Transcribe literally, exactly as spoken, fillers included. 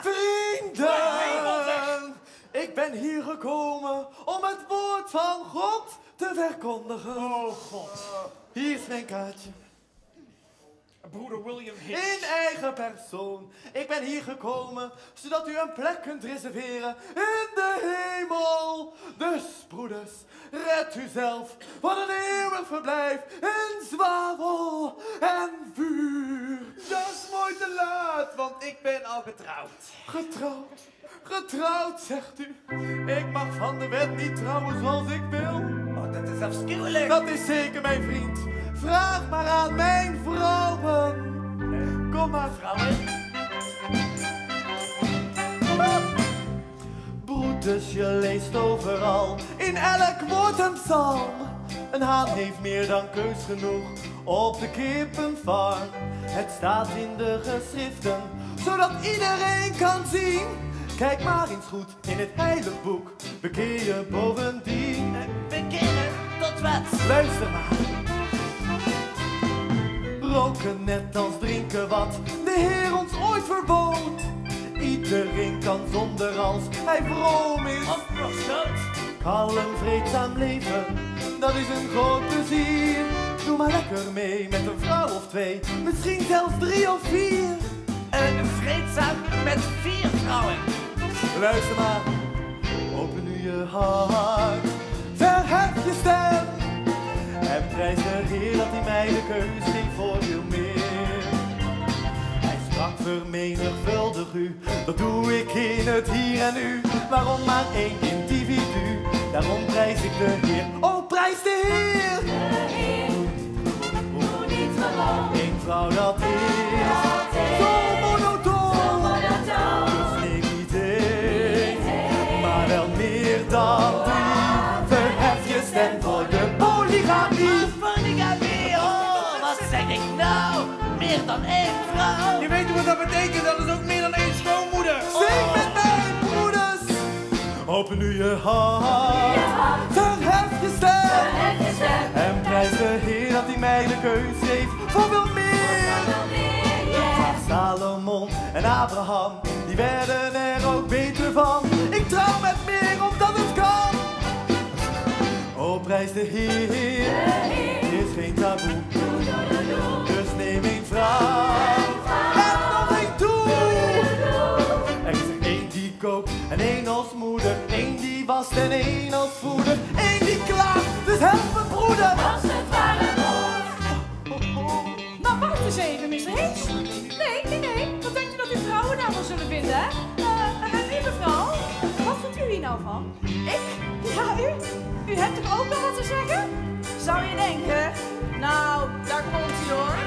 Vrienden, ik ben hier gekomen om het woord van God te verkondigen. Oh God. Hier is mijn kaartje. Broeder William Hitch. In eigen persoon. Ik ben hier gekomen zodat u een plek kunt reserveren in de hemel. Dus, broeders, red u zelf van een eeuwig verblijf in zwavel en vuur. Dat is mooi te laat, want ik ben al getrouwd. Getrouwd, getrouwd, zegt u. Ik mag van de wet niet trouwen zoals ik wil. Oh, dat is afschuwelijk. Dat is zeker, mijn vriend. Vraag maar aan mijn vrouwen. Kom maar, vrouwen. Broeders, je leest overal, in elk woord een psalm. Een haan heeft meer dan keus genoeg op de kippenfarm. Het staat in de geschriften, zodat iedereen kan zien. Kijk maar eens goed in het heilig boek, bekeer je bovendien. Bekeren tot wat? Luister maar. Roken net als drinken wat de Heer ons ooit verbood. Iedereen kan zonder als hij vroom is. Of nog dood? Kalm, vreedzaam leven, dat is een groot plezier. Doe maar lekker mee met een vrouw of twee, misschien zelfs drie of vier. Een vreedzaam met vier vrouwen. Luister maar, open nu je hart, verhef je stem. En prijs de Heer dat hij mij de keus geeft voor veel meer. Hij sprak vermenigvuldig u, dat doe ik in het hier en nu. Waarom maar één individu, daarom prijs ik de Heer. Oh, prijs de Heer! De Heer, doe niet gewoon. Eén vrouw dat is, Dat is zo monotoon. zo monotoon. Dus neem niet één, maar wel meer dan drie. Verhef je stem voor de polygamie. Polygamie, oh, wat zeg ik nou? Meer dan één vrouw. Je weet wat dat betekent, dat is ook meer dan één schoonmoeder. Zing met mij, broeders. Open nu je hart, verhef je stem. Verhef je stem. En prijs de Heer dat hij mij de keus heeft voor veel meer. Nog meer, yeah. Salomon en Abraham, die werden er ook beter van. Ik trouw met meer omdat het kan. Oh, prijs de Heer, er is geen taboe. Dus neem één vrouw en nog één toe. Er is er één die kookt en één als moeder. Één die wast en één als voeder. Eén die klaagt, dus help me broeder. Als het ware moord. Nou, wacht eens even, mister Hitch. Nee, nee, nee. Wat denkt u dat die vrouwen nou wel zullen vinden, hè? Uh, uh, lieve vrouw, wat vindt u hier nou van? Ik? Ja, u? U hebt toch ook nog wat te zeggen? Zou je denken? Nou, daar komt ie hoor.